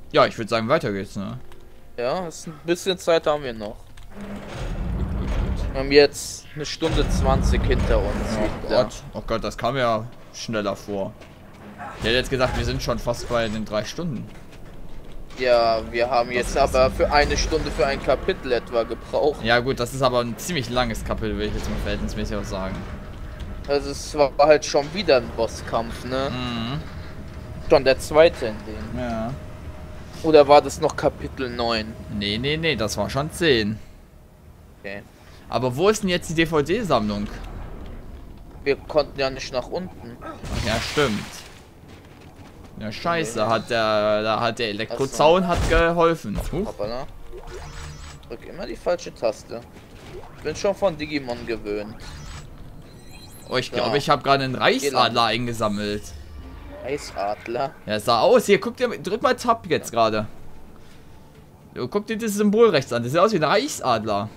Ja, ich würde sagen, weiter geht's, ne? Ja, ist ein bisschen Zeit haben wir noch. Gut, gut, gut. Wir haben jetzt eine Stunde 20 hinter uns. Oh Gott, das kam ja schneller vor. Ich hätte jetzt gesagt, wir sind schon fast bei den 3 Stunden. Ja, wir haben Das jetzt ist- aber für eine Stunde für ein Kapitel etwa gebraucht. Ja gut, das ist aber ein ziemlich langes Kapitel, will ich jetzt mal verhältnismäßig auch sagen. Also es war halt schon wieder ein Bosskampf, ne? Mhm. Schon der zweite in dem. Ja. Oder war das noch Kapitel 9? Nee, nee, nee, das war schon 10. Okay. Aber wo ist denn jetzt die DVD-Sammlung? Wir konnten ja nicht nach unten. Ach ja, stimmt. Ja, scheiße, da hat der Elektrozaun hat geholfen. Hoppala. Drück immer die falsche Taste. Ich bin schon von Digimon gewöhnt. Oh, ich glaube, ich habe gerade einen Reichsadler eingesammelt. Eisadler. Ja, es sah aus. Hier, guck dir, drück mal Tab jetzt gerade. Guck dir das Symbol rechts an. Das sieht aus wie ein Reichsadler.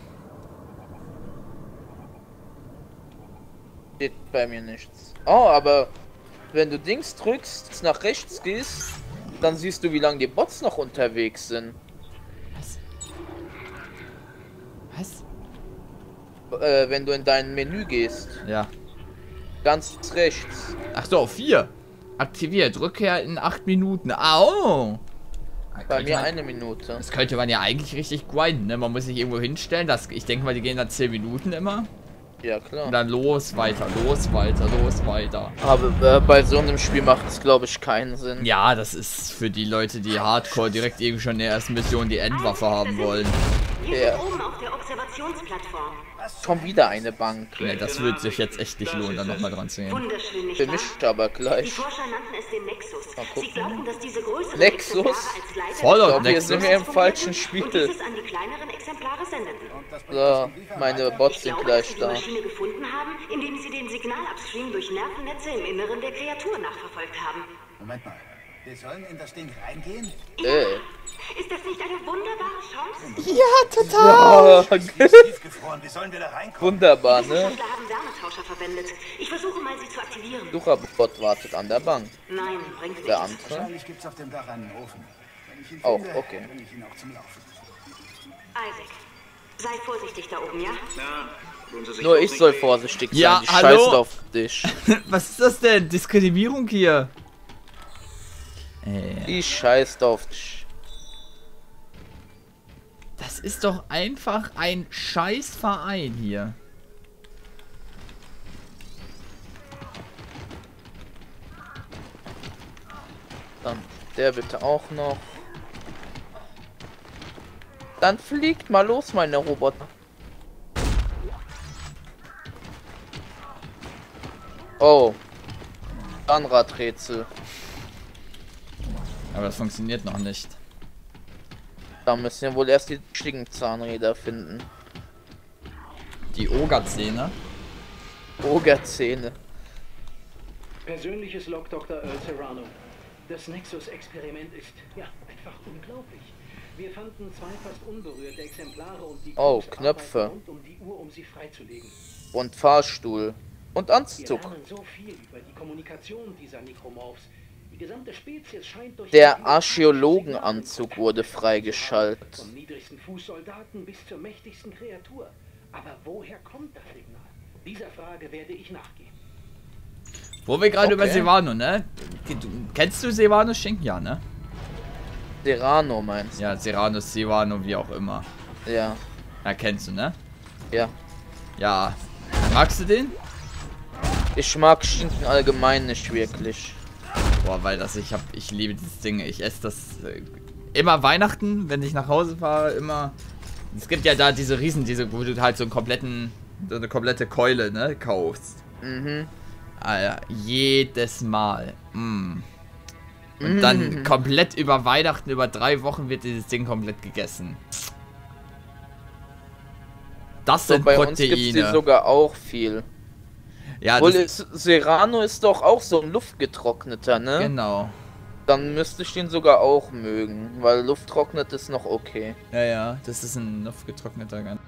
Steht bei mir nichts. Oh, aber wenn du Dings drückst, nach rechts gehst, dann siehst du, wie lange die Bots noch unterwegs sind. Was? Wenn du in dein Menü gehst. Ja. Ganz rechts. Ach so, 4. Aktiviert. Rückkehr in 8 Minuten. Au! Bei mir eine Minute. Das könnte man ja eigentlich richtig grinden, ne? Man muss sich irgendwo hinstellen. Ich denke mal, die gehen dann 10 Minuten immer. Ja, klar. Und dann los, weiter, los, weiter, los, weiter. Aber bei so einem Spiel macht es, glaube ich, keinen Sinn. Ja, das ist für die Leute, die Hardcore direkt eben schon in der ersten Mission die Endwaffe haben wollen. Ja. Oben auf der Observationsplattform. Schon wieder eine Bank. Ne, das wird sich jetzt echt nicht lohnen, da nochmal dran zu gehen. Wunderschön, nicht Für wahr? mich aber Die gleich. Forscher nannten es den Nexus. Mal gucken. Sie glaubten, dass diese größeren Nexus? Exemplare als Leiter Voll des auf Doch, hier Nexus. sind wir im falschen und Spiel. dieses an die kleineren Exemplare sendeten. So, meine Bots Ich sind glaube, gleich dass sie die da. Maschine gefunden haben, indem sie den Signalabstream durch Nervennetze im Inneren der Kreatur nachverfolgt haben. Moment mal. Wir sollen in das Ding reingehen? Ist das nicht eine wunderbare Chance? Ja, Tiefgefroren, wie sollen wir da reinkommen? wunderbar, ne? Wissenschaftler haben Wärmetauscher verwendet. Ich versuche mal, sie zu aktivieren. Sucherbot wartet an der Bank. Nein, bringt Der nichts. andere. Wahrscheinlich gibt's auf dem Dach einen Ofen. Wenn ich ihn Auch, finde, okay. bringe ich ihn auch zum Laufen. Isaac, sei vorsichtig da oben, ja? Nur ich soll vorsichtig sein. Ja, Die hallo? scheißt auf dich. Was ist das denn? Diskriminierung hier. Die scheißt auf dich. Das ist doch einfach ein Scheißverein hier. Dann der bitte auch noch. Dann fliegt mal los, meine Roboter. Oh. Zahnradrätsel. Aber das funktioniert noch nicht. Da müssen wir wohl erst die Schlingenzahnräder finden. Die Ogerzähne. Ogerzähne. Persönliches Log Dr. Earl Serrano. Das Nexus-Experiment ist, ja, einfach unglaublich. Wir fanden 2 fast unberührte Exemplare und die Oh, Crews Knöpfe. arbeiten rund um die Uhr, um sie freizulegen. Und Fahrstuhl. Und Wir Anzug. lernen so viel über die Kommunikation dieser Necromorphs. Die gesamte Spezies scheint durch Der Archäologenanzug wurde freigeschaltet. vom niedrigsten Fußsoldaten bis zur mächtigsten Kreatur. Aber woher kommt das Signal? Dieser Frage werde ich nachgehen. Wo wir gerade über Okay. Sevano, ne? Kennst du Sevanos Schinken? Ja, ne? Serrano meinst Ja, Serrano, Sevano, wie auch immer. du? Ja. Ja, kennst du, ne? Ja. Ja. Magst du den? Ich mag Schinken allgemein nicht wirklich. Boah, weil ich liebe dieses Ding. Ich esse das immer Weihnachten, wenn ich nach Hause fahre, immer. Es gibt ja da diese wo du halt so eine komplette Keule, ne, kaufst. Mhm. Alter, jedes Mal. Und dann komplett über Weihnachten, über 3 Wochen wird dieses Ding komplett gegessen. Das So, sind bei uns gibt es die Proteine. sogar auch viel. Ja, Wohl das, Serrano ist doch auch so ein luftgetrockneter, ne? genau. Dann müsste ich den sogar auch mögen, weil lufttrocknet ist noch okay. Ja, ja, das ist ein luftgetrockneter ganz.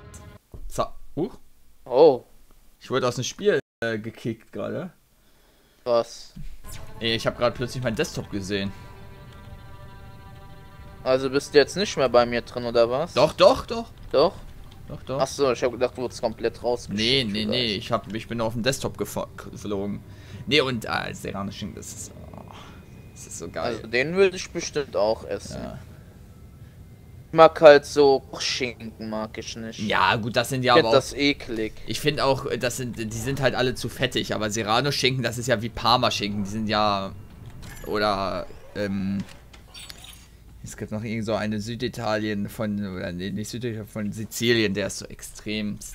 Oh, Ich wurde aus dem Spiel gekickt gerade. krass. Ey, ich habe gerade plötzlich meinen Desktop gesehen. Also bist du jetzt nicht mehr bei mir drin, oder was? Doch, doch, doch. Doch? Doch, doch. Achso, ich habe gedacht, du wurdest komplett rausgeschickt. Nee, ich bin auf dem Desktop geflogen. Nee, und Serrano Schinken, das ist so geil. Also den würde ich bestimmt auch essen. Ja. Ich mag halt so Schinken, mag ich nicht. Ja, gut, das sind ja Ich aber finde auch, das eklig. ich finde auch, die sind halt alle zu fettig, aber Serrano Schinken, das ist ja wie Parma Schinken, die sind ja, oder, es gibt noch irgend so eine Süditalien oder nee, nicht Süditalien, von Sizilien, der ist so extremst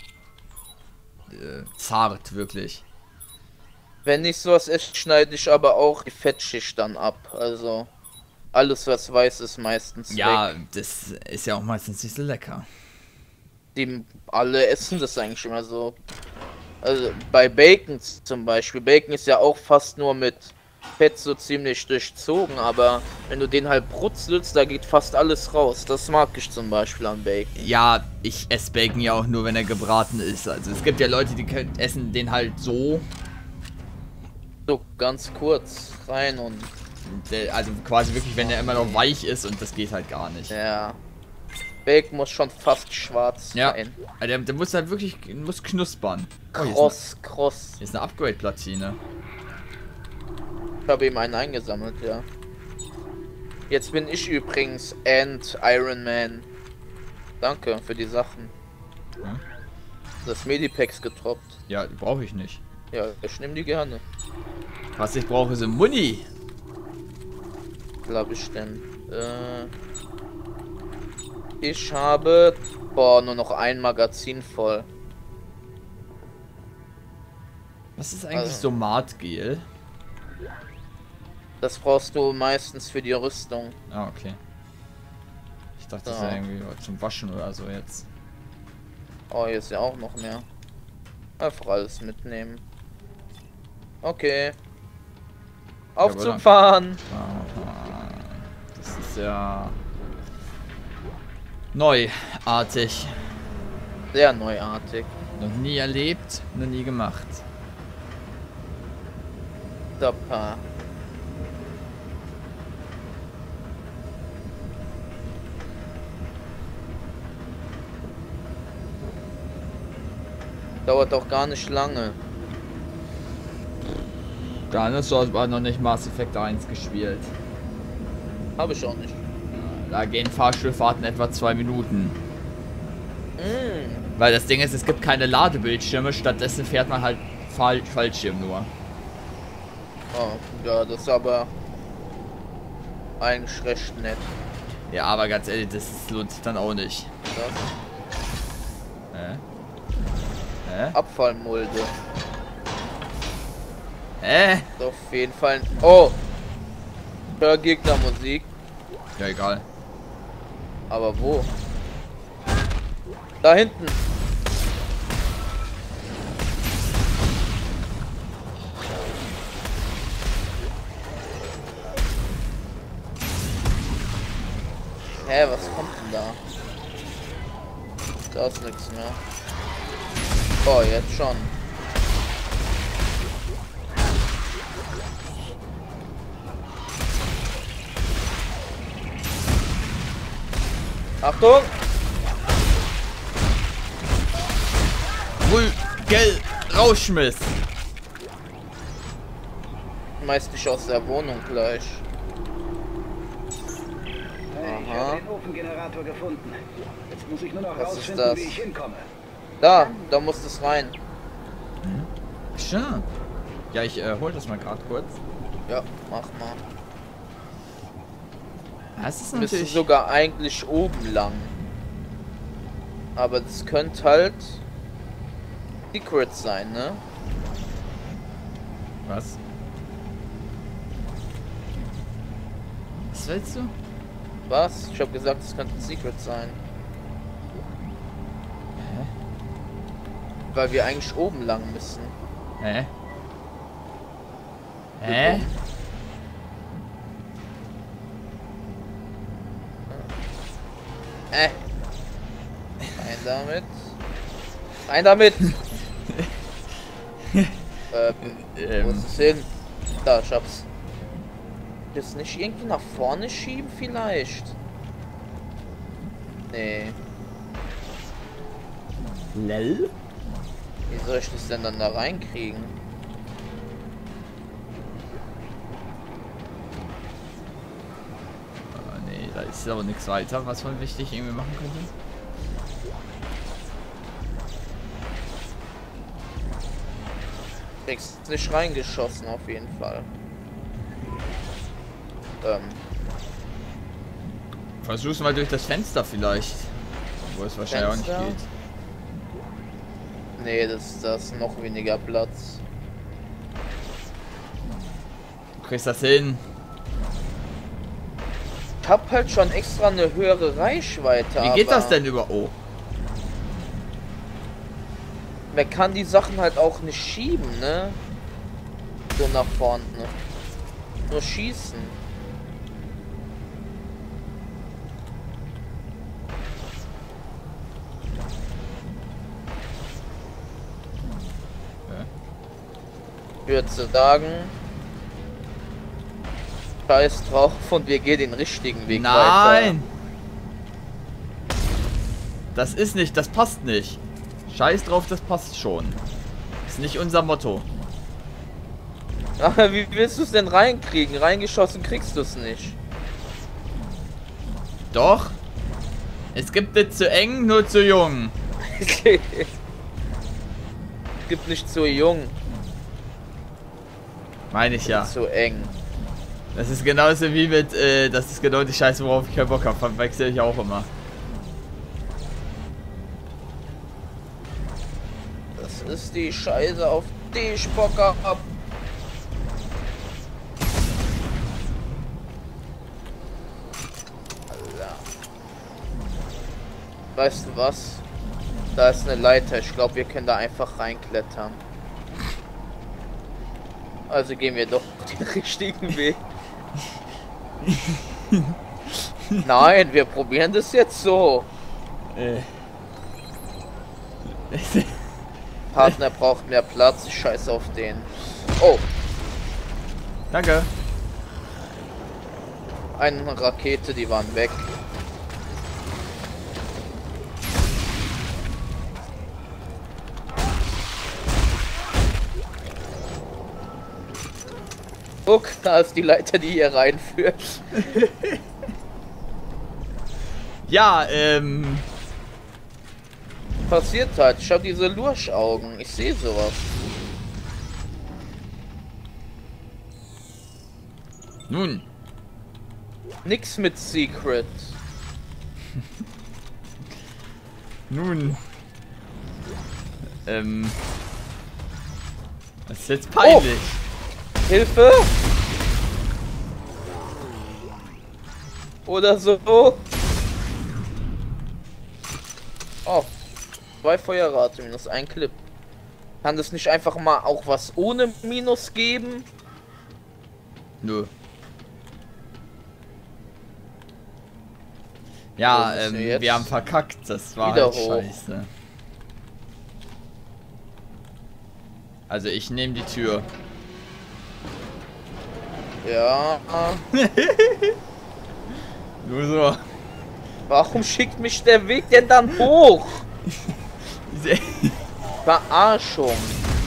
zart, wirklich. Wenn ich sowas esse, schneide ich aber auch die Fettschicht dann ab. Also alles, was weiß, ist meistens Ja, weg. das ist ja auch meistens nicht so lecker. Die alle essen das eigentlich immer so. Also bei Bacon zum Beispiel. Bacon ist ja auch fast nur mit Fett so ziemlich durchzogen, aber wenn du den halt brutzelst, da geht fast alles raus. Das mag ich zum Beispiel an Bacon. Ja, ich esse Bacon ja auch nur, wenn er gebraten ist. Also es gibt ja Leute, die essen den halt so. So ganz kurz rein und Also quasi wirklich, wenn er immer noch weich ist, und das geht halt gar nicht. ja. Bacon muss schon fast schwarz Ja, sein. also der muss halt wirklich knuspern. Kross. Hier ist eine Upgrade-Platine. Ich habe ihm einen eingesammelt, ja. Jetzt bin ich übrigens Iron Man. Danke für die Sachen. Hm? Das Medipacks getroppt. Ja, brauche ich nicht. Ja, ich nehme die gerne. Was ich brauche, ist Muni. Glaube ich denn. Ich habe nur noch ein Magazin voll. Was ist eigentlich Also- so Matgel? Das brauchst du meistens für die Rüstung. Ah, okay. Ich dachte, das Ja. wäre irgendwie zum Waschen oder so jetzt. Oh, hier ist ja auch noch mehr. Einfach alles mitnehmen. Okay. Auf Ja, zum dann. Fahren! Das ist ja neuartig. Sehr neuartig. Noch nie erlebt, noch nie gemacht. Super. Dauert auch gar nicht lange. Gar nicht so, aber noch nicht Mass Effect 1 gespielt. Habe ich auch nicht. Da gehen Fahrstuhlfahrten etwa 2 Minuten. Mm. Weil das Ding ist, es gibt keine Ladebildschirme, stattdessen fährt man halt Fallschirm nur. Oh, ja, das ist aber eigentlich recht nett. Ja, aber ganz ehrlich, das lohnt sich dann auch nicht. Das Hä? Abfallmulde. Hä? Ist auf jeden Fall. Oh! Hör Gegnermusik. Ja, egal. Aber wo? Da hinten. Hä, was kommt denn da? Da ist nichts mehr. Oh, jetzt schon. Achtung! Gell, Rauschmiss. Schmeiß dich aus der Wohnung gleich. Hey, ich Aha. habe den Ofengenerator gefunden. Jetzt muss ich nur noch Was ist rausfinden, das? wie ich hinkomme. Da muss es rein. Schön. Ja, ich hol das mal gerade kurz. Ja, mach mal. Das ist Wir müssen natürlich sogar eigentlich oben lang. Aber das könnte halt Secret sein, ne? Was? Was willst du? Was? Ich habe gesagt, es könnte ein Secret sein. Hä? Weil wir eigentlich oben lang müssen. Hä? Hä? Rein damit. Rein damit! Wo ist es hin? Da, ich hab's. das nicht irgendwie nach vorne schieben vielleicht? Nee. Lell? Wie soll ich das denn dann da reinkriegen? Nee, da ist aber nichts weiter, was man wichtig irgendwie machen könnte. Kriegst nicht reingeschossen auf jeden Fall. Versuch's mal durch das Fenster vielleicht. Wo es wahrscheinlich auch Fenster? nicht geht. Nee, das ist noch weniger Platz. Du kriegst das hin. Ich hab halt schon extra eine höhere Reichweite. Wie geht aber das denn über O? Man kann die Sachen halt auch nicht schieben, ne? So nach vorne. Nur schießen. Ich würde sagen, scheiß drauf und wir gehen den richtigen Weg weiter. Nein! Das ist nicht, das passt nicht. Scheiß drauf, das passt schon. Ist nicht unser Motto. Aber wie willst du es denn reinkriegen? Reingeschossen kriegst du es nicht. Doch. Es gibt nicht zu eng, nur zu jung. Gibt nicht zu jung, Meine ich ja. zu eng. Das ist genauso wie mit, das ist genau die Scheiße, worauf ich keinen Bock habe. Verwechsel ich auch immer. Das ist die Scheiße, auf die ich Bock hab. Weißt du was? Da ist eine Leiter. Ich glaube, wir können da einfach reinklettern. Also gehen wir doch den richtigen Weg. Nein, wir probieren das jetzt so. Partner braucht mehr Platz. Ich scheiß auf den. Oh, Danke. eine Rakete, die waren weg. Guck, da ist die Leiter, die hier reinführt. Ja, Passiert halt. Ich hab diese Lurchaugen. Ich sehe sowas. nun. Nix mit Secret. Nun. Das ist jetzt peinlich. Hilfe! Oder so. Oh. 2 Feuerrate minus 1 Clip. Kann das nicht einfach mal auch was ohne Minus geben? Nö. Ja, Wo müssen wir jetzt? wir haben verkackt. Das war Wieder halt hoch. scheiße. Also ich nehme die Tür. Ja. Nur so. Warum schickt mich der Weg denn dann hoch? Verarschung.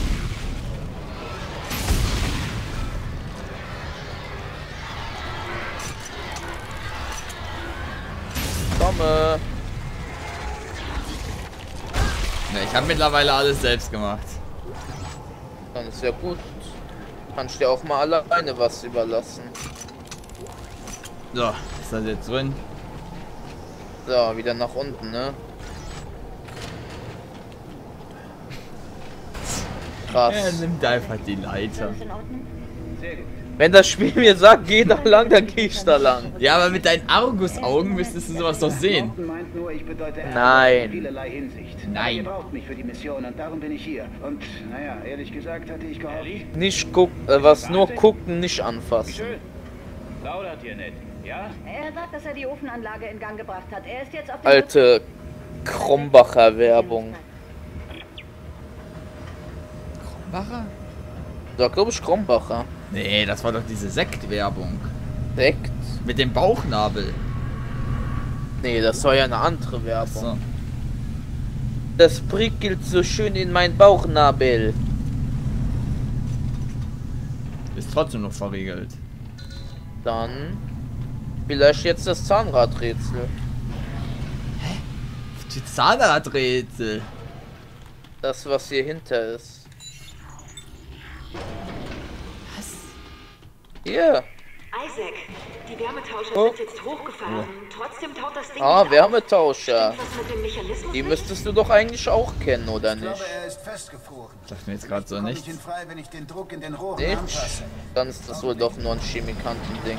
Komme. Ja, ich habe mittlerweile alles selbst gemacht. Dann ist ja gut. Kannst dir auch mal alleine was überlassen. So, ist das jetzt drin? So, wieder nach unten, ne? Krass. Er nimmt einfach die Leiter. Alles in Ordnung? Sehr gut. Wenn das Spiel mir sagt, geh da lang, dann geh ich da lang. Ja, aber mit deinen Argusaugen müsstest du sowas doch sehen. Norton meint nur, ich bedeute Ärger Nein. in vielerlei Hinsicht. Nein. Ihr braucht mich für die Mission und darum bin ich hier. Und naja, ehrlich gesagt hatte ich gehofft. Nicht gucken, was nur gucken, nicht anfassen. Schön. Plaudert hier nicht, ja? Er sagt, dass er die Ofenanlage in Gang gebracht hat. Er ist jetzt auf dem Alte Krombacher Werbung. Wache? Da glaube ich Krombacher. Nee, das war doch diese Sektwerbung. Sekt? Mit dem Bauchnabel. Nee, das war ja eine andere Werbung. So. Das prickelt so schön in meinen Bauchnabel. Ist trotzdem noch verriegelt. Dann vielleicht jetzt das Zahnradrätsel. Die Zahnradrätsel. Das, was hier hinter ist. Was? Hier. Isaac, die Wärmetauscher Oh. sind jetzt hochgefahren. Trotzdem taut das Ding Ah, nicht Wärmetauscher. auf. Was mit dem Mechanismus Die nicht? müsstest du doch eigentlich auch kennen, oder Ich glaube, nicht? er ist festgefroren. Sagt mir jetzt gerade so Bekomme nichts. ich ihn frei, wenn ich den Druck in den Rohren Nicht? anpasse. Dann ist das wohl doch nur ein Chemikantending.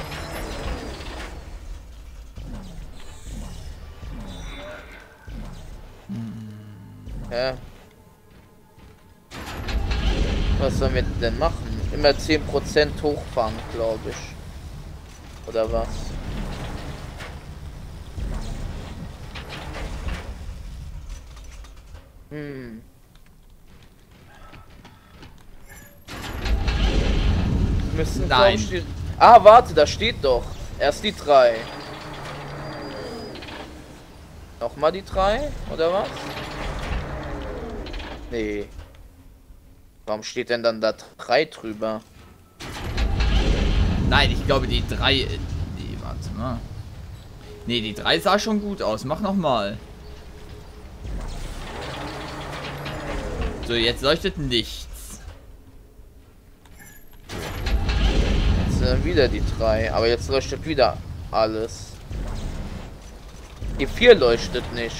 Ja. Was sollen wir denn machen? Immer 10% hochfahren, glaube ich. Oder was? Müssen Nein. glaub ich, ah, warte, da steht doch. Erst die 3. Nochmal die 3, oder was? Nee. Warum steht denn dann da 3 drüber? Nein, ich glaube die 3. Nee, warte mal. Nee, die 3 sah schon gut aus. Mach nochmal. So, jetzt leuchtet nichts. Jetzt wieder die 3, aber jetzt leuchtet wieder alles. Die 4 leuchtet nicht.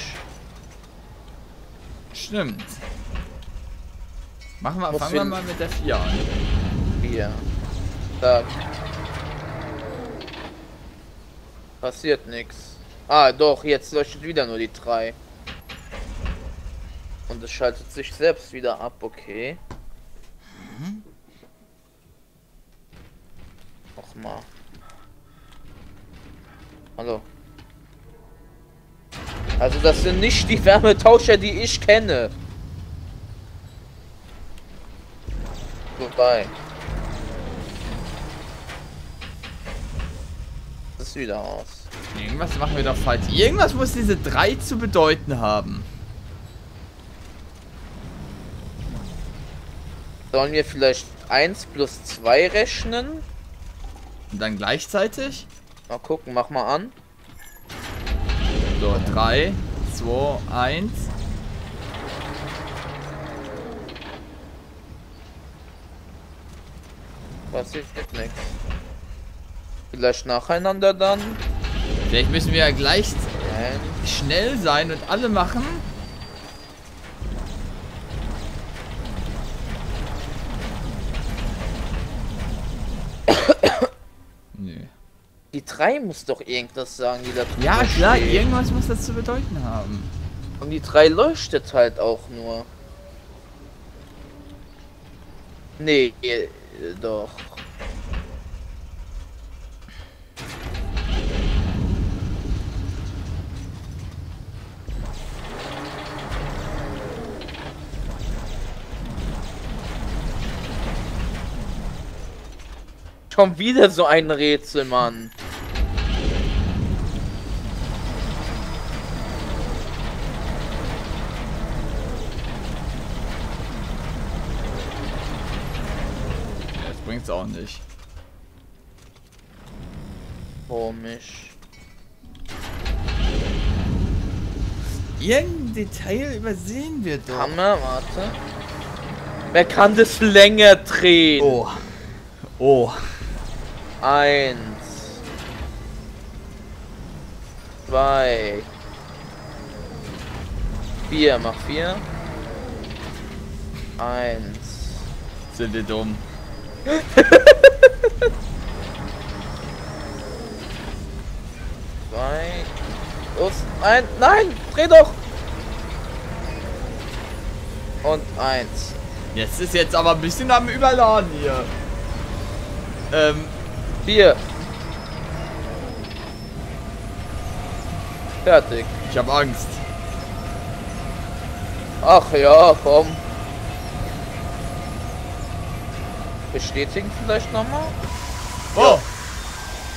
Stimmt. Fangen wir wir- mal mit der 4 an. 4. Da. Passiert nichts. Ah, doch, jetzt leuchtet wieder nur die 3. Und es schaltet sich selbst wieder ab, okay. Nochmal. Hallo. Also das sind nicht die Wärmetauscher, die ich kenne. Vorbei. Das ist wieder aus. Irgendwas machen wir doch falsch. Irgendwas muss diese 3 zu bedeuten haben. Sollen wir vielleicht 1 plus 2 rechnen? Und dann gleichzeitig? Mal gucken, mach mal an. So, 3, 2, 1. Passiert nichts. Vielleicht nacheinander dann. Vielleicht müssen wir ja gleich Nein. schnell sein und alle machen. Nö. Die 3 muss doch irgendwas sagen, die da drüber Ja, klar, steht. irgendwas muss das zu bedeuten haben. Und die 3 leuchtet halt auch nur. Nee, doch. Schon wieder so ein Rätsel, Mann. Das bringt's auch nicht. Komisch. Irgendein Detail übersehen wir doch. Hammer, warte. Wer kann das länger drehen? Oh. Oh. 1, 2, 4, mach 4. 1. Sind wir dumm. 2. Los, 1. Nein, dreh doch. Und 1. Jetzt ist jetzt aber ein bisschen am Überladen hier. 4. Fertig. Ich habe Angst. Ach ja, komm. Bestätigen vielleicht nochmal? Oh!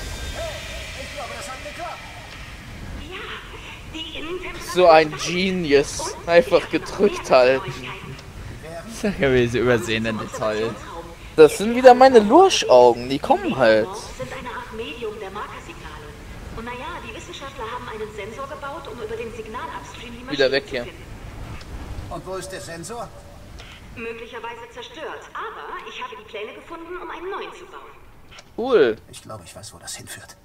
So ein Genius. Einfach gedrückt halten. Sag ja, wie sie übersehenden Details. Das sind wieder meine Lurchaugen, die kommen halt. Sind eine Art Medium der Markersignale. Und naja, die Wissenschaftler haben einen Sensor gebaut, um über den Signalupstream die Maschine Wieder weg zu hier. finden. Und wo ist der Sensor? Möglicherweise zerstört, aber ich habe die Pläne gefunden, um einen neuen zu bauen. Cool. Ich glaube, ich weiß, wo das hinführt.